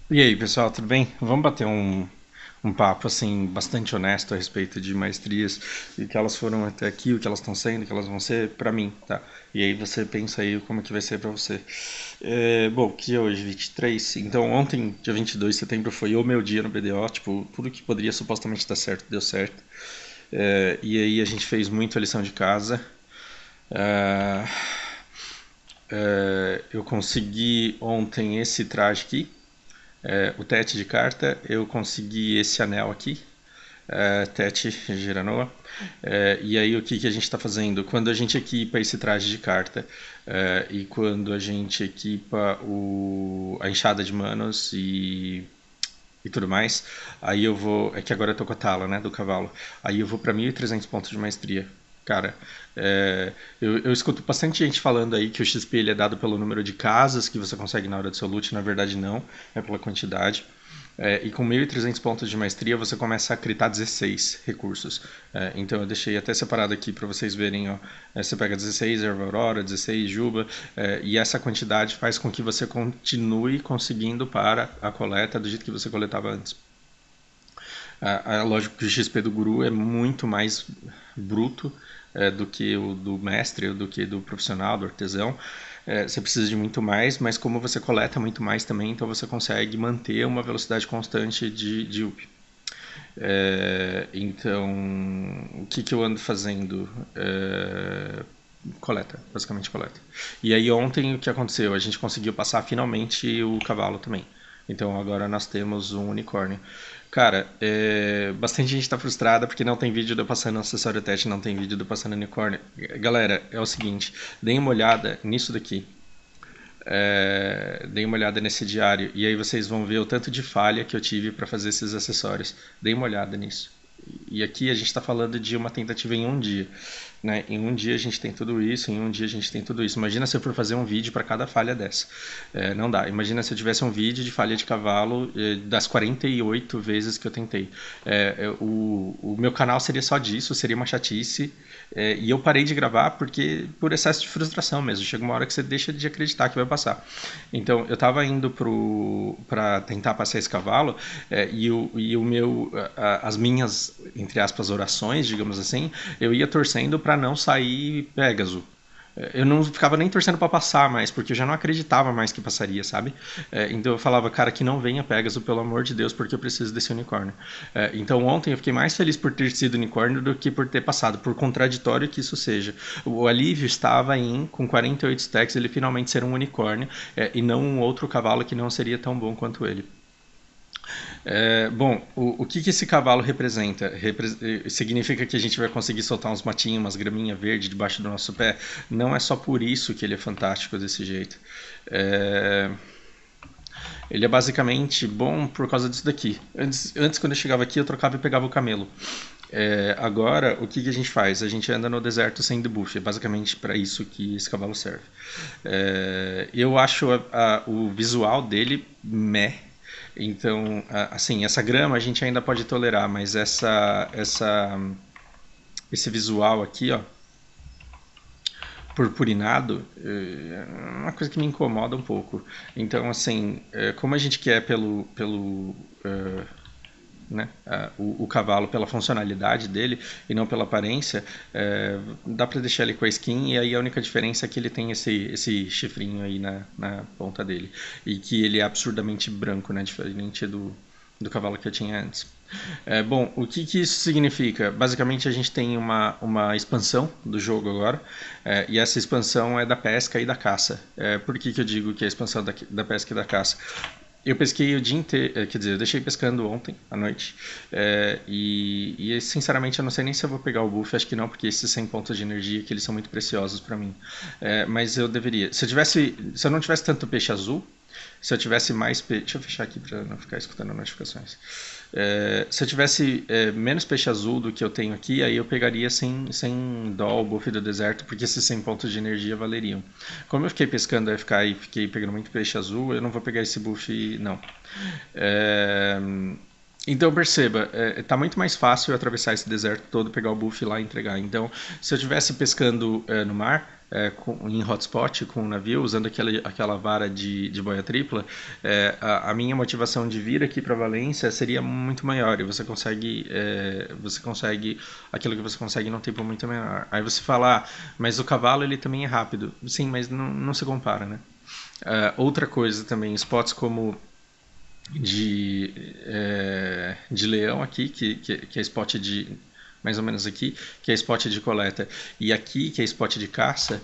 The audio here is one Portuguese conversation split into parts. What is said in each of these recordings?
E aí, pessoal, tudo bem? Vamos bater um papo assim bastante honesto a respeito de maestrias e que elas foram até aqui, o que elas estão sendo, o que elas vão ser para mim, tá? E aí você pensa aí como é que vai ser para você. Bom, que é hoje 23, então ontem, dia 22 de setembro, foi o meu dia no BDO, tipo, tudo que poderia supostamente dar certo, deu certo. E aí a gente fez muito a lição de casa. É, eu consegui ontem esse traje aqui, o tete de carta, eu consegui esse anel aqui, Tete Giranoa. E aí o que a gente está fazendo? Quando a gente equipa esse traje de carta e quando a gente equipa a enxada de manos e tudo mais, aí eu vou. É que agora eu tô com a tala, né, do cavalo. Aí eu vou para 1.300 pontos de maestria. Cara, eu escuto bastante gente falando aí que o XP ele é dado pelo número de casas que você consegue na hora do seu loot. Na verdade, não, é pela quantidade. E com 1.300 pontos de maestria você começa a critar 16 recursos. Então eu deixei até separado aqui para vocês verem. Ó, você pega 16 Erva Aurora, 16 Juba, e essa quantidade faz com que você continue conseguindo para a coleta do jeito que você coletava antes. Lógico que o XP do guru é muito mais bruto do que o do mestre, do que do profissional, do artesão. Você precisa de muito mais, mas como você coleta muito mais também, então você consegue manter uma velocidade constante de up. Então, o que eu ando fazendo? Coleta, basicamente coleta. E aí ontem o que aconteceu? A gente conseguiu passar finalmente o cavalo também. Então agora nós temos um unicórnio. Cara, bastante gente está frustrada porque não tem vídeo de eu passando o acessório teste, não tem vídeo de eu passando unicórnio. Galera, é o seguinte, deem uma olhada nisso daqui. Deem uma olhada nesse diário e aí vocês vão ver o tanto de falha que eu tive para fazer esses acessórios. Deem uma olhada nisso. E aqui a gente está falando de uma tentativa em um dia. Né? Em um dia a gente tem tudo isso, em um dia a gente tem tudo isso. Imagina se eu for fazer um vídeo para cada falha dessa. Não dá. Imagina se eu tivesse um vídeo de falha de cavalo das 48 vezes que eu tentei. O meu canal seria só disso, seria uma chatice. E eu parei de gravar porque por excesso de frustração mesmo. Chega uma hora que você deixa de acreditar que vai passar. Então eu estava indo para tentar passar esse cavalo e o meu, as minhas, entre aspas, orações, digamos assim, eu ia torcendo para não sair Pégaso. Eu não ficava nem torcendo para passar mais, porque eu já não acreditava mais que passaria, sabe? Então eu falava, cara, que não venha Pegasus, pelo amor de Deus, porque eu preciso desse unicórnio. Então ontem eu fiquei mais feliz por ter sido unicórnio do que por ter passado, por contraditório que isso seja. O alívio estava em, com 48 stacks, ele finalmente ser um unicórnio e não um outro cavalo que não seria tão bom quanto ele. Bom, o que esse cavalo representa? Significa que a gente vai conseguir soltar uns matinhos, umas graminhas verdes debaixo do nosso pé? Não é só por isso que ele é fantástico desse jeito. É, Ele é basicamente bom por causa disso daqui. Antes, quando eu chegava aqui, eu trocava e pegava o camelo. Agora, o que a gente faz? A gente anda no deserto sem debuff. É basicamente para isso que esse cavalo serve. Eu acho o visual dele meh. Então, assim, essa grama a gente ainda pode tolerar, mas esse visual aqui, ó, purpurinado, é uma coisa que me incomoda um pouco. Então, assim, como a gente quer né, o cavalo pela funcionalidade dele e não pela aparência, dá para deixar ele com a skin e aí a única diferença é que ele tem esse chifrinho aí na ponta dele e que ele é absurdamente branco, né, diferente do cavalo que eu tinha antes. Bom, o que isso significa? Basicamente a gente tem uma expansão do jogo agora, e essa expansão é da pesca e da caça. Por que eu digo que é a expansão da pesca e da caça? Eu pesquei o dia inteiro, quer dizer, eu deixei pescando ontem à noite. Sinceramente eu não sei nem se eu vou pegar o buff, acho que não, porque esses 100 pontos de energia que eles são muito preciosos para mim. Mas eu deveria. Se eu não tivesse tanto peixe azul, se eu tivesse mais peixe. Deixa eu fechar aqui para não ficar escutando notificações. Se eu tivesse menos peixe azul do que eu tenho aqui, aí eu pegaria sem dó o buff do deserto, porque esses 100 pontos de energia valeriam. Como eu fiquei pescando FK e fiquei pegando muito peixe azul, eu não vou pegar esse buff, não. É, então perceba, tá muito mais fácil eu atravessar esse deserto todo, pegar o buff lá e entregar. Então, se eu estivesse pescando no mar, em hotspot com o navio, usando aquela vara de boia tripla, a minha motivação de vir aqui para Valência seria muito maior, e você consegue aquilo que você consegue num tempo muito menor. Aí você fala, mas o cavalo ele também é rápido. Sim, mas não se compara, né? Outra coisa também, spots como de leão aqui, que é spot de mais ou menos aqui, que é spot de coleta, e aqui, que é spot de caça,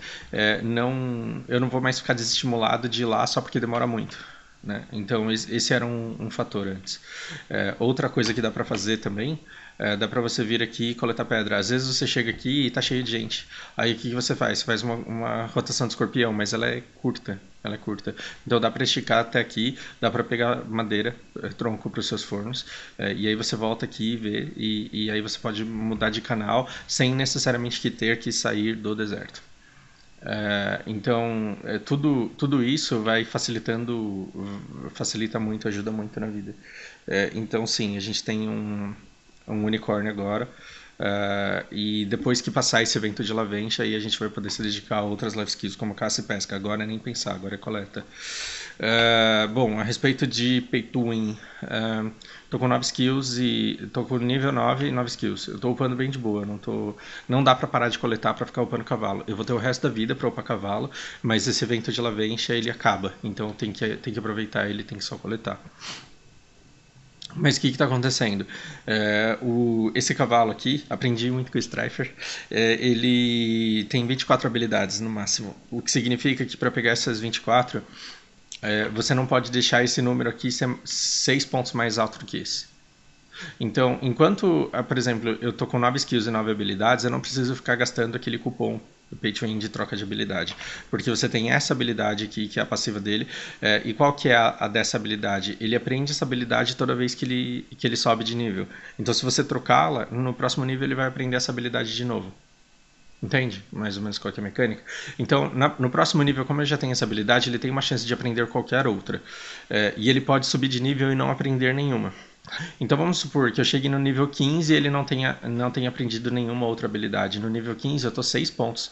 eu não vou mais ficar desestimulado de ir lá só porque demora muito. Né? Então esse era um fator antes. Outra coisa que dá para fazer também, dá para você vir aqui e coletar pedra. Às vezes você chega aqui e está cheio de gente. Aí o que você faz? Você faz uma rotação de escorpião, mas ela é curta. Ela é curta. Então dá para esticar até aqui, dá para pegar madeira, tronco para os seus fornos, e aí você volta aqui e vê, e aí você pode mudar de canal sem necessariamente ter que sair do deserto. Então, tudo isso vai facilita muito, ajuda muito na vida. Então, sim, a gente tem um unicórnio agora, e depois que passar esse evento de Laventia, aí a gente vai poder se dedicar a outras life skills, como caça e pesca. Agora é nem pensar, agora é coleta. Bom, a respeito de Pay to Win, tô com 9 skills e tô com nível 9 e 9 skills. Eu tô upando bem de boa, não dá pra parar de coletar pra ficar upando cavalo. Eu vou ter o resto da vida pra upar cavalo, mas esse evento de Laventia ele acaba, então tem que aproveitar ele, tem que só coletar. Mas o que está acontecendo? Esse cavalo aqui, aprendi muito com o Strifer, ele tem 24 habilidades no máximo, o que significa que para pegar essas 24, você não pode deixar esse número aqui ser 6 pontos mais alto do que esse. Então, enquanto, por exemplo, eu tô com 9 skills e 9 habilidades, eu não preciso ficar gastando aquele cupom Pay to Win de troca de habilidade, porque você tem essa habilidade aqui, que é a passiva dele, e qual que é a dessa habilidade? Ele aprende essa habilidade toda vez que ele sobe de nível. Então, se você trocá-la, no próximo nível ele vai aprender essa habilidade de novo. Entende? Mais ou menos qual que é a mecânica. Então, no próximo nível, como ele já tem essa habilidade, ele tem uma chance de aprender qualquer outra. E ele pode subir de nível e não aprender nenhuma. Então vamos supor que eu cheguei no nível 15 e ele não tenha aprendido nenhuma outra habilidade. No nível 15 eu estou 6 pontos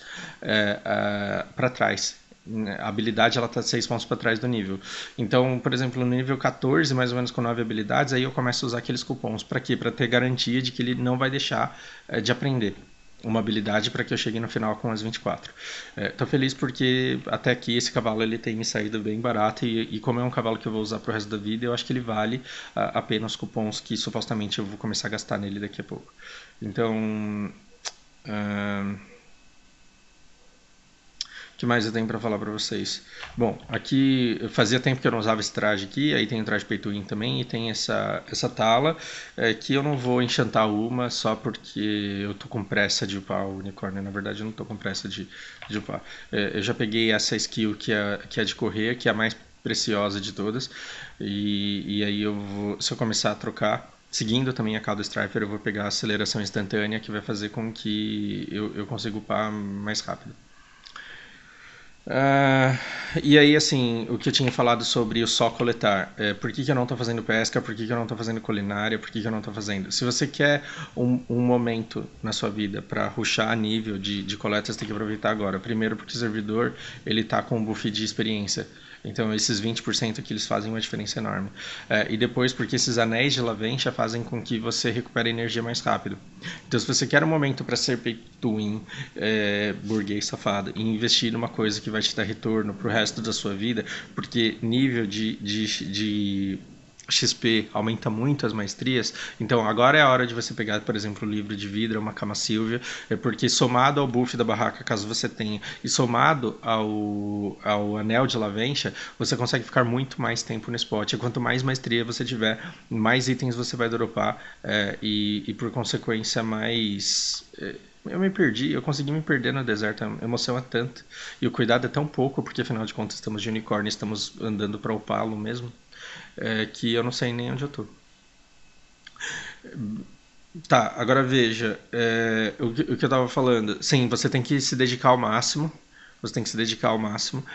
para trás. A habilidade ela está 6 pontos para trás do nível. Então, por exemplo, no nível 14, mais ou menos com 9 habilidades, aí eu começo a usar aqueles cupons. Para quê? Para ter garantia de que ele não vai deixar de aprender uma habilidade para que eu chegue no final com as 24. Tô feliz porque até aqui esse cavalo ele tem me saído bem barato e como é um cavalo que eu vou usar pro resto da vida, eu acho que ele vale a pena os cupons que supostamente eu vou começar a gastar nele daqui a pouco. Então, o que mais eu tenho para falar para vocês? Bom, aqui fazia tempo que eu não usava esse traje aqui, aí tem o traje Pay to Win também, e tem essa tala, que eu não vou enchantar uma só porque eu tô com pressa de upar o unicórnio. Na verdade eu não tô com pressa de upar. Eu já peguei essa skill que é de correr, que é a mais preciosa de todas, e aí se eu começar a trocar, seguindo também a call do Striper, eu vou pegar a aceleração instantânea, que vai fazer com que eu consiga upar mais rápido. E aí, assim, o que eu tinha falado sobre o só coletar. Por que eu não estou fazendo pesca? Por que eu não estou fazendo culinária? Por que eu não estou fazendo? Se você quer um momento na sua vida para rushar a nível de coleta, você tem que aproveitar agora. Primeiro porque o servidor ele tá com um buff de experiência. Então esses 20% que eles fazem uma diferença enorme. E depois porque esses anéis de Laventia fazem com que você recupere energia mais rápido. Então se você quer um momento para ser pay to win, burguês safado, e investir numa coisa que vai te dar retorno pro resto da sua vida, porque nível de XP aumenta muito as maestrias, então agora é a hora de você pegar, por exemplo, o livro de vidro, uma Cama Silvia, porque somado ao buff da barraca, caso você tenha, e somado ao anel de Laventia, você consegue ficar muito mais tempo no spot, e quanto mais maestria você tiver, mais itens você vai dropar, e por consequência mais... Eu me perdi, eu consegui me perder no deserto, a emoção é tanta, e o cuidado é tão pouco, porque afinal de contas estamos de unicórnio, estamos andando para upá-lo mesmo, que eu não sei nem onde eu tô. Tá, agora veja, o que eu tava falando, sim, você tem que se dedicar ao máximo, você tem que se dedicar ao máximo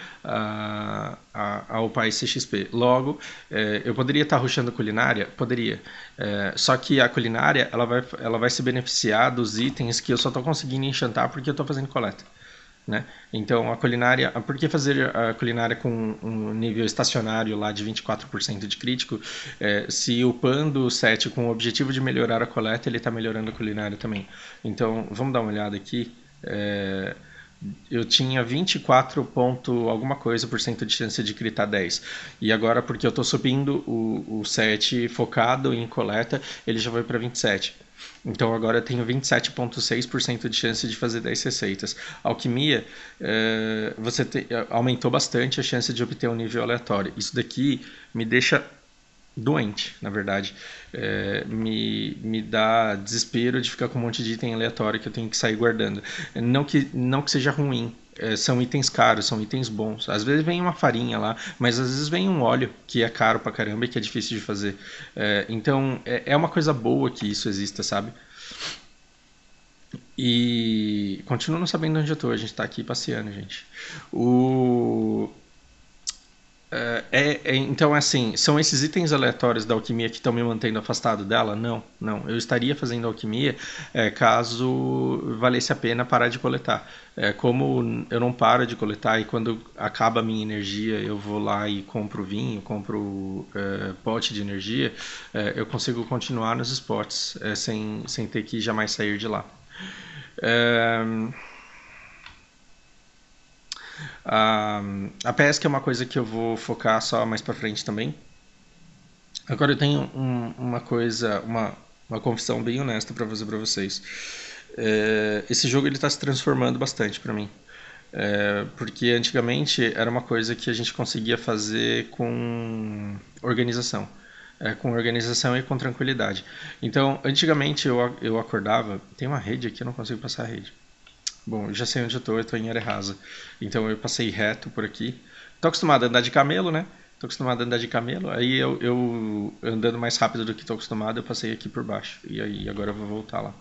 a upar esse XP. Logo, eu poderia estar rushando culinária? Poderia. Só que a culinária, ela vai se beneficiar dos itens que eu só estou conseguindo enchantar porque eu estou fazendo coleta. né? Então, a culinária, por que fazer a culinária com um nível estacionário lá de 24% de crítico? Se upando o set com o objetivo de melhorar a coleta, ele está melhorando a culinária também. Então, vamos dar uma olhada aqui. Eu tinha 24 ponto alguma coisa por cento de chance de critar 10. E agora, porque eu estou subindo o set focado em coleta, ele já foi para 27. Então agora eu tenho 27,6% de chance de fazer 10 receitas. Alquimia, aumentou bastante a chance de obter um nível aleatório. Isso daqui me deixa doente, na verdade. Me dá desespero de ficar com um monte de item aleatório que eu tenho que sair guardando. Não que seja ruim. São itens caros, são itens bons. Às vezes vem uma farinha lá, mas às vezes vem um óleo que é caro pra caramba e que é difícil de fazer. Então é uma coisa boa que isso exista, sabe? E continuo não sabendo onde eu tô, a gente tá aqui passeando, gente. O... Então, assim, são esses itens aleatórios da alquimia que estão me mantendo afastado dela? Não, não. Eu estaria fazendo alquimia caso valesse a pena parar de coletar. Como eu não paro de coletar e quando acaba a minha energia eu vou lá e compro vinho, compro pote de energia, eu consigo continuar nos spots sem ter que jamais sair de lá. A pesca é uma coisa que eu vou focar só mais pra frente também. Agora eu tenho uma confissão bem honesta pra fazer pra vocês. Esse jogo ele tá se transformando bastante pra mim. Porque antigamente era uma coisa que a gente conseguia fazer com organização. Com organização e com tranquilidade. Então, antigamente eu acordava. Tem uma rede aqui, eu não consigo passar a rede. Bom, eu já sei onde eu tô em área rasa. Então eu passei reto por aqui. Tô acostumado a andar de camelo, né? Tô acostumado a andar de camelo. Aí eu andando mais rápido do que tô acostumado, eu passei aqui por baixo. E aí agora eu vou voltar lá.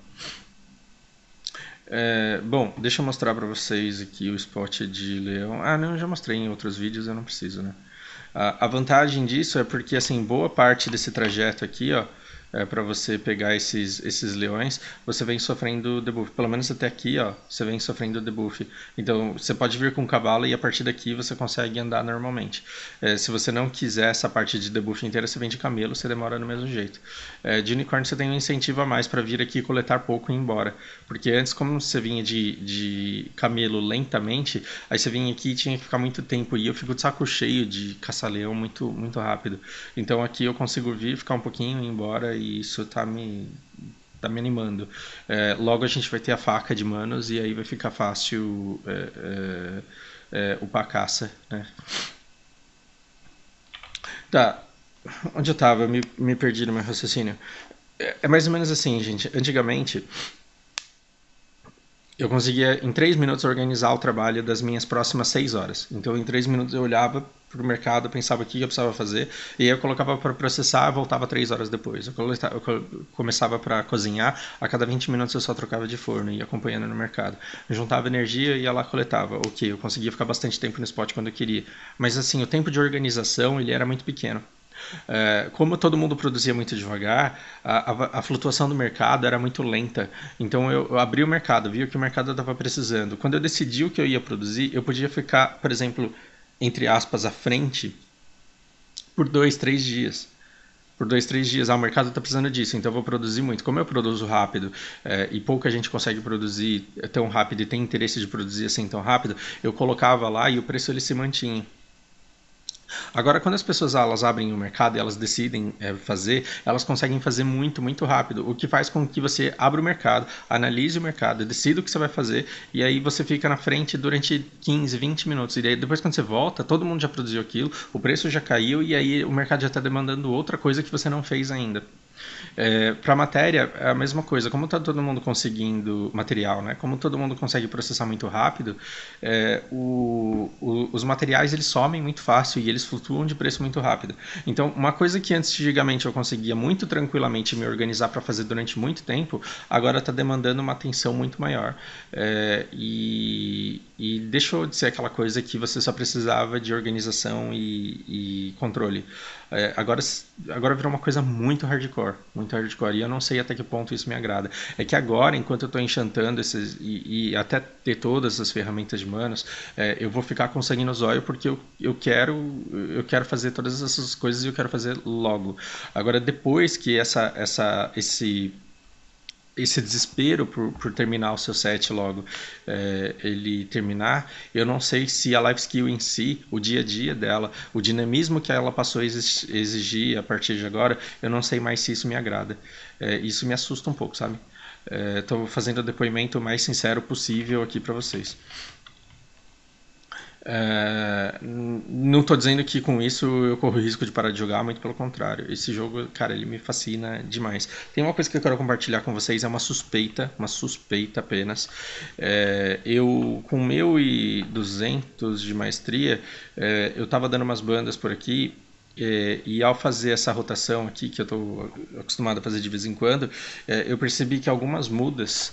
Bom, deixa eu mostrar pra vocês aqui o spot de leão. Ah, não, eu já mostrei em outros vídeos, eu não preciso, né? A vantagem disso é porque, assim, boa parte desse trajeto aqui, ó, para você pegar esses leões, você vem sofrendo debuff. Pelo menos até aqui, ó, você vem sofrendo debuff. Então, você pode vir com o cavalo e a partir daqui você consegue andar normalmente. Se você não quiser essa parte de debuff inteira, você vem de camelo, você demora do mesmo jeito. De unicórnio você tem um incentivo a mais para vir aqui coletar pouco e ir embora. Porque antes, como você vinha de camelo lentamente, aí você vinha aqui e tinha que ficar muito tempo. E eu fico de saco cheio de caçar leão muito, muito rápido. Então aqui eu consigo vir, ficar um pouquinho e ir embora. E isso tá me animando. Logo a gente vai ter a faca de manos e aí vai ficar fácil upar a caça, né? Tá, onde eu tava? Eu me perdi no meu raciocínio. É mais ou menos assim, gente. Antigamente eu conseguia em 3 minutos organizar o trabalho das minhas próximas 6 horas. Então em 3 minutos eu olhava para o mercado, pensava o que eu precisava fazer, e aí eu colocava para processar e voltava 3 horas depois. Eu começava para cozinhar, a cada 20 minutos eu só trocava de forno e ia acompanhando no mercado. Eu juntava energia e ia lá coletava. Ok, eu conseguia ficar bastante tempo no spot quando eu queria. Mas assim, o tempo de organização ele era muito pequeno. Como todo mundo produzia muito devagar, a flutuação do mercado era muito lenta. Então eu abri o mercado, vi o que o mercado estava precisando. Quando eu decidi o que eu ia produzir, eu podia ficar, por exemplo, entre aspas, à frente por 2, 3 dias. Por 2, 3 dias, o mercado está precisando disso, então eu vou produzir muito. Como eu produzo rápido e pouca gente consegue produzir tão rápido e tem interesse de produzir assim tão rápido, eu colocava lá e o preço ele se mantinha. Agora, quando as pessoas elas abrem o mercado e elas decidem fazer, elas conseguem fazer muito, muito rápido, o que faz com que você abra o mercado, analise o mercado, decida o que você vai fazer e aí você fica na frente durante 15, 20 minutos. E aí, depois, quando você volta, todo mundo já produziu aquilo, o preço já caiu e aí o mercado já está demandando outra coisa que você não fez ainda. Para matéria é a mesma coisa, como está todo mundo conseguindo material, né? Como todo mundo consegue processar muito rápido, os materiais eles somem muito fácil e eles flutuam de preço muito rápido. Então, uma coisa que antigamente eu conseguia muito tranquilamente me organizar para fazer durante muito tempo, agora está demandando uma atenção muito maior. e deixou de ser aquela coisa que você só precisava de organização e controle. Agora virou uma coisa muito hardcore, e eu não sei até que ponto isso me agrada. É que agora, enquanto eu estou enchantando e até ter todas as ferramentas de manos, eu vou ficar com sangue nos olhos porque eu quero fazer todas essas coisas e eu quero fazer logo. Agora, depois que esse desespero por terminar o seu set logo, ele terminar, eu não sei se a life skill em si, o dia a dia dela, o dinamismo que ela passou a exigir a partir de agora, eu não sei mais se isso me agrada. Isso me assusta um pouco, sabe? Estou fazendo o depoimento mais sincero possível aqui para vocês. Não estou dizendo que com isso eu corro o risco de parar de jogar, muito pelo contrário. Esse jogo, cara, ele me fascina demais. Tem uma coisa que eu quero compartilhar com vocês, é uma suspeita apenas. Eu, com 1.200 de maestria, eu estava dando umas bandas por aqui. E ao fazer essa rotação aqui, que eu estou acostumado a fazer de vez em quando, eu percebi que algumas mudas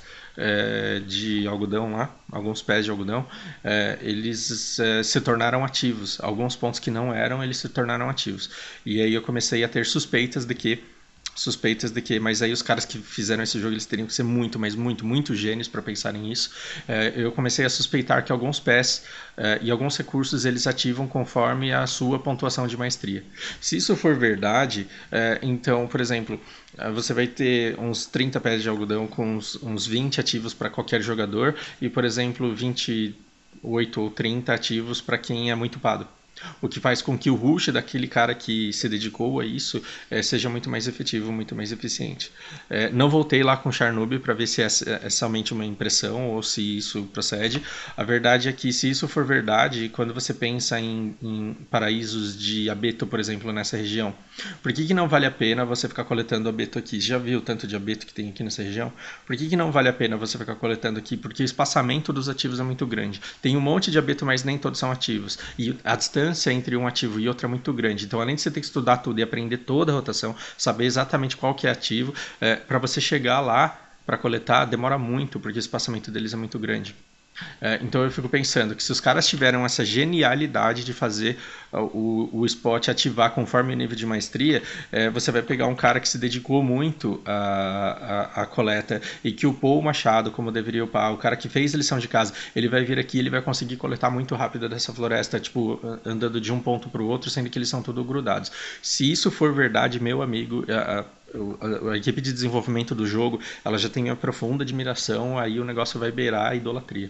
de algodão lá, alguns pés de algodão, eles se tornaram ativos. Alguns pontos que não eram, eles se tornaram ativos. E aí eu comecei a ter suspeitas de que, mas aí os caras que fizeram esse jogo, eles teriam que ser muito, mas muito gênios para pensarem nisso. Eu comecei a suspeitar que alguns pés e alguns recursos eles ativam conforme a sua pontuação de maestria. Se isso for verdade, então, por exemplo, você vai ter uns 30 pés de algodão com uns 20 ativos para qualquer jogador e, por exemplo, 28 ou 30 ativos para quem é muito pado. O que faz com que o rush daquele cara que se dedicou a isso seja muito mais efetivo, muito mais eficiente. Não voltei lá com Chernobyl para ver se é somente uma impressão ou se isso procede. A verdade é que, se isso for verdade, quando você pensa em paraísos de abeto, por exemplo, nessa região, por que não vale a pena você ficar coletando abeto aqui? Já viu o tanto de abeto que tem aqui nessa região? Por que não vale a pena você ficar coletando aqui? Porque o espaçamento dos ativos é muito grande. Tem um monte de abeto, mas nem todos são ativos. E a distância entre um ativo e outro é muito grande. Então, além de você ter que estudar tudo e aprender toda a rotação, saber exatamente qual que é ativo, para você chegar lá para coletar, demora muito, porque o espaçamento deles é muito grande. Então eu fico pensando que, se os caras tiveram essa genialidade de fazer o spot ativar conforme o nível de maestria, você vai pegar um cara que se dedicou muito à coleta e que upou o machado como deveria upar, o cara que fez a lição de casa, ele vai vir aqui, ele vai conseguir coletar muito rápido dessa floresta, tipo, andando de um ponto para o outro, sendo que eles são todos grudados. Se isso for verdade, meu amigo, a equipe de desenvolvimento do jogo, ela já tem uma profunda admiração, aí o negócio vai beirar a idolatria.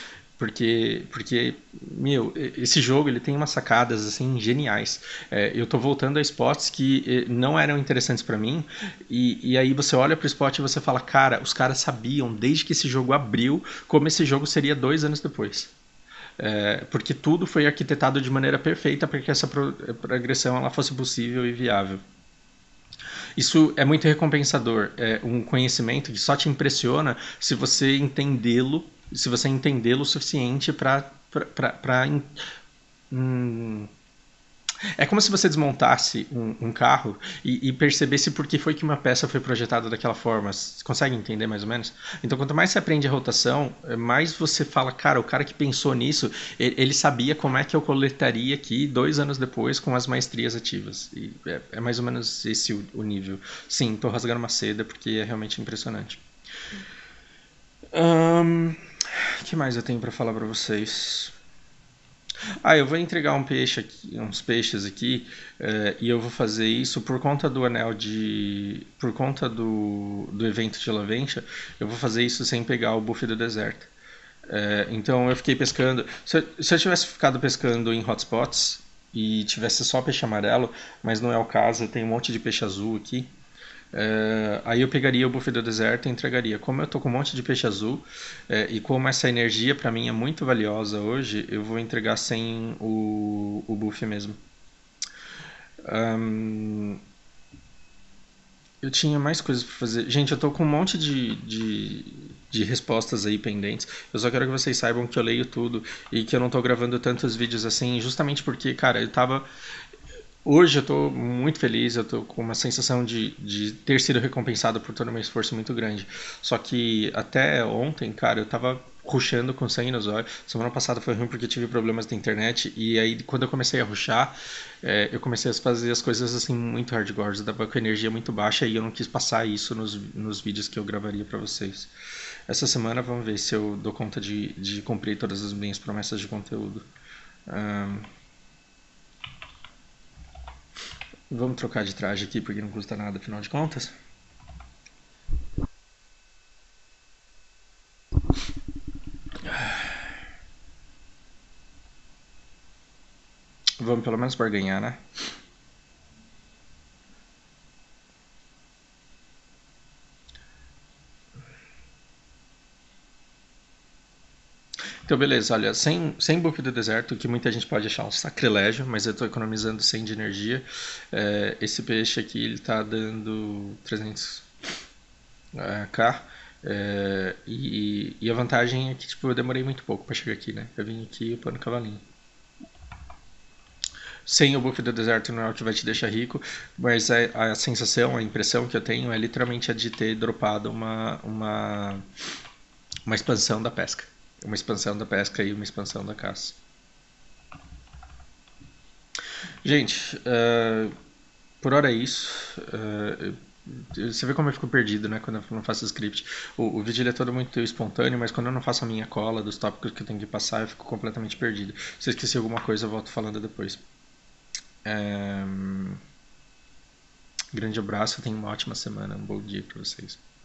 Porque, meu, esse jogo ele tem umas sacadas assim geniais. Eu tô voltando a spots que não eram interessantes para mim, e aí você olha pro spot e você fala, cara, os caras sabiam desde que esse jogo abriu como esse jogo seria 2 anos depois. Porque tudo foi arquitetado de maneira perfeita para que essa progressão ela fosse possível e viável. Isso é muito recompensador. É um conhecimento que só te impressiona se você entendê-lo o suficiente para é como se você desmontasse um carro e percebesse por que foi que uma peça foi projetada daquela forma. Você consegue entender mais ou menos? Então, quanto mais você aprende a rotação, mais você fala, cara, o cara que pensou nisso, ele sabia como é que eu coletaria aqui 2 anos depois com as maestrias ativas. E é mais ou menos esse o nível. Sim, tô rasgando uma seda porque é realmente impressionante. O que mais eu tenho para falar para vocês? Eu vou entregar uns peixes aqui, e eu vou fazer isso por conta do por conta do evento de Laventia. Eu vou fazer isso sem pegar o buff do deserto. Então eu fiquei pescando. Se eu tivesse ficado pescando em hotspots e tivesse só peixe amarelo, mas não é o caso, tem um monte de peixe azul aqui. Aí eu pegaria o buff do deserto e entregaria. Como eu tô com um monte de peixe azul, e como essa energia para mim é muito valiosa hoje, eu vou entregar sem o buff mesmo. Eu tinha mais coisas para fazer. Gente, eu tô com um monte de respostas aí pendentes. Eu só quero que vocês saibam que eu leio tudo e que eu não tô gravando tantos vídeos assim, justamente porque, cara, hoje eu estou muito feliz, eu estou com uma sensação de ter sido recompensado por todo o meu esforço muito grande. Só que até ontem, cara, eu estava rushando com sangue nos olhos. Semana passada foi ruim porque eu tive problemas da internet. E aí, quando eu comecei a rushar, eu comecei a fazer as coisas assim muito hardcore. Eu tava com energia muito baixa e eu não quis passar isso nos vídeos que eu gravaria para vocês. Essa semana vamos ver se eu dou conta de cumprir todas as minhas promessas de conteúdo. Vamos trocar de traje aqui porque não custa nada, afinal de contas. Vamos pelo menos barganhar, né? Então, beleza, olha, sem buff do deserto, que muita gente pode achar um sacrilégio, mas eu estou economizando 100 de energia. Esse peixe aqui, ele tá dando 300k. E a vantagem é que tipo, eu demorei muito pouco para chegar aqui, né? Eu vim aqui upando cavalinho. Sem o buff do deserto não é o que vai te deixar rico, mas a sensação, a impressão que eu tenho é literalmente a de ter dropado uma expansão da pesca. Uma expansão da pesca e uma expansão da caça. Gente, por hora é isso. Você vê como eu fico perdido, né, quando eu não faço script. O vídeo ele é todo muito espontâneo, mas quando eu não faço a minha cola dos tópicos que eu tenho que passar, eu fico completamente perdido. Se eu esqueci alguma coisa, eu volto falando depois. Grande abraço, tenha uma ótima semana, um bom dia para vocês.